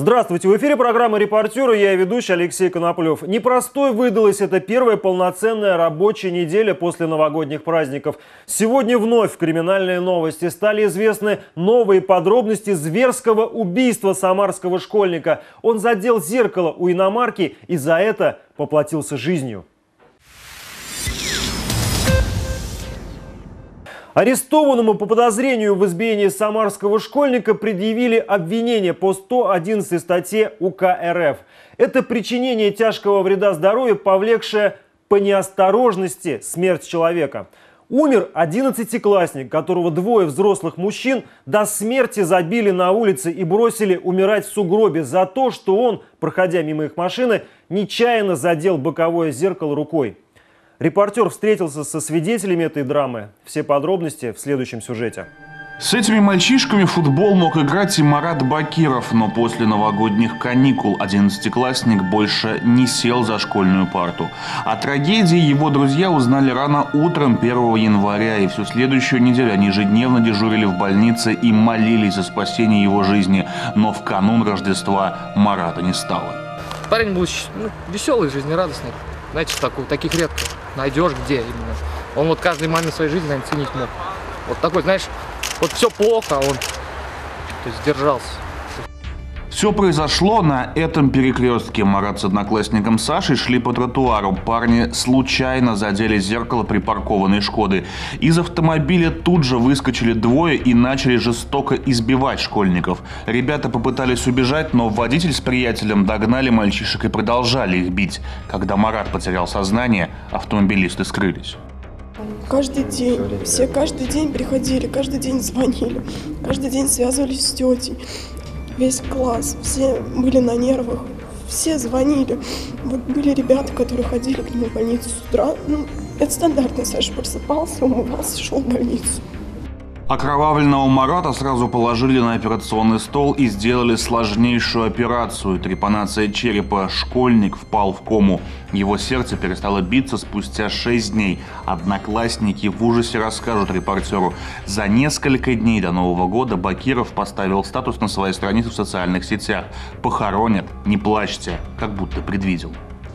Здравствуйте! В эфире программа «Репортеры». Я ведущий Алексей Коноплев. Непростой выдалась эта первая полноценная рабочая неделя после новогодних праздников. Сегодня вновь в криминальные новости стали известны новые подробности зверского убийства самарского школьника. Он задел зеркало у иномарки и за это поплатился жизнью. Арестованному по подозрению в избиении самарского школьника предъявили обвинение по 111 статье УК РФ. Это причинение тяжкого вреда здоровью, повлекшее по неосторожности смерть человека. Умер 11-классник, которого двое взрослых мужчин до смерти забили на улице и бросили умирать в сугробе за то, что он, проходя мимо их машины, нечаянно задел боковое зеркало рукой. Репортер встретился со свидетелями этой драмы. Все подробности в следующем сюжете. С этими мальчишками в футбол мог играть и Марат Бакиров, но после новогодних каникул 11-классник больше не сел за школьную парту. О трагедии его друзья узнали рано утром 1 января, и всю следующую неделю они ежедневно дежурили в больнице и молились за спасение его жизни. Но в канун Рождества Марата не стало. Парень был веселый, жизнерадостный. Знаете, таких редко найдешь, где именно. Он вот каждый момент своей жизни, наверное, ценить мог. Вот такой, знаешь, вот все плохо, а он сдержался. Все произошло на этом перекрестке. Марат с одноклассником Сашей шли по тротуару. Парни случайно задели зеркало припаркованной «Шкоды». Из автомобиля тут же выскочили двое и начали жестоко избивать школьников. Ребята попытались убежать, но водитель с приятелем догнали мальчишек и продолжали их бить. Когда Марат потерял сознание, автомобилисты скрылись. Каждый день, все каждый день приходили, каждый день звонили, каждый день связывались с тетей. Весь класс, все были на нервах, все звонили. Вот были ребята, которые ходили к нему в больницу с утра. Это стандартно, Саша просыпался, умывался, шел в больницу. Окровавленного Марата сразу положили на операционный стол и сделали сложнейшую операцию. Трепанация черепа. Школьник впал в кому. Его сердце перестало биться спустя 6 дней. Одноклассники в ужасе расскажут репортеру. За несколько дней до Нового года Бакиров поставил статус на своей странице в социальных сетях. «Похоронят, не плачьте», как будто предвидел.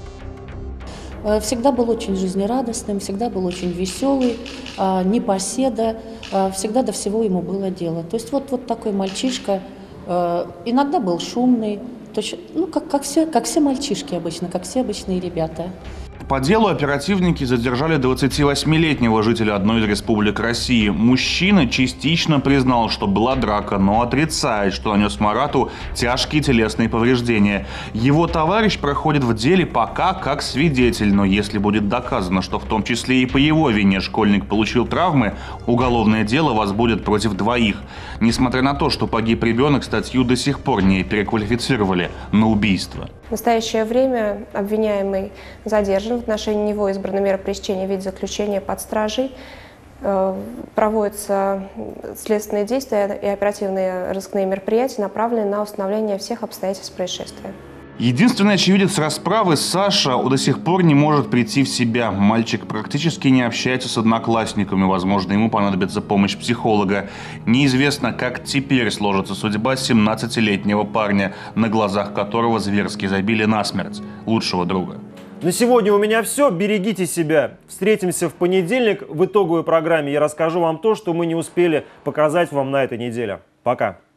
Всегда был очень жизнерадостным, всегда был очень веселый, непоседа, всегда до всего ему было дело. То есть вот такой мальчишка, иногда был шумный, как все мальчишки обычно, как все обычные ребята. По делу оперативники задержали 28-летнего жителя одной из республик России. Мужчина частично признал, что была драка, но отрицает, что нанес Марату тяжкие телесные повреждения. Его товарищ проходит в деле пока как свидетель, но если будет доказано, что в том числе и по его вине школьник получил травмы, уголовное дело возбудят против двоих. Несмотря на то, что погиб ребенок, статью до сих пор не переквалифицировали на убийство. В настоящее время обвиняемый задержан. В отношении него избрана мера пресечения в виде заключения под стражей. Проводятся следственные действия и оперативные разыскные мероприятия, направленные на установление всех обстоятельств происшествия. Единственный очевидец расправы, Саша, до сих пор не может прийти в себя. Мальчик практически не общается с одноклассниками. Возможно, ему понадобится помощь психолога. Неизвестно, как теперь сложится судьба 17-летнего парня, на глазах которого зверски забили насмерть лучшего друга. На сегодня у меня все. Берегите себя. Встретимся в понедельник. В итоговой программе я расскажу вам то, что мы не успели показать вам на этой неделе. Пока.